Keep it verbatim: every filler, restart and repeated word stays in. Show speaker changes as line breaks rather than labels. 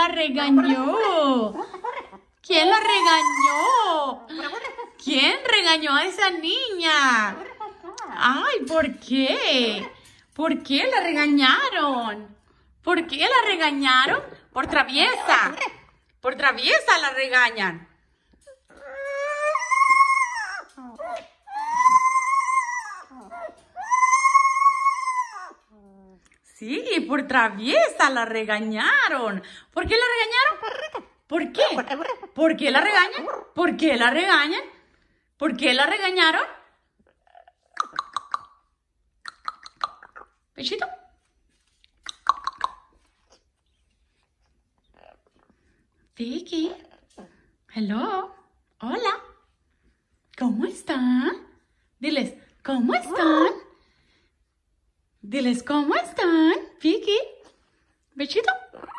la regañó? ¿Quién la regañó? ¿Quién regañó a esa niña? Ay, ¿por qué? ¿Por qué la regañaron? ¿Por qué la regañaron? Por traviesa. Por traviesa la regañan. Sí, por traviesa la regañaron. ¿Por qué la regañaron? ¿Por qué? ¿Por qué la regañan? ¿Por qué la regañan? ¿Por qué la regañaron? ¿Pechito? Vicky. Hello. Hola. ¿Cómo están? Diles, ¿cómo están? Diles, ¿cómo están? Vicky. ¿Bechito?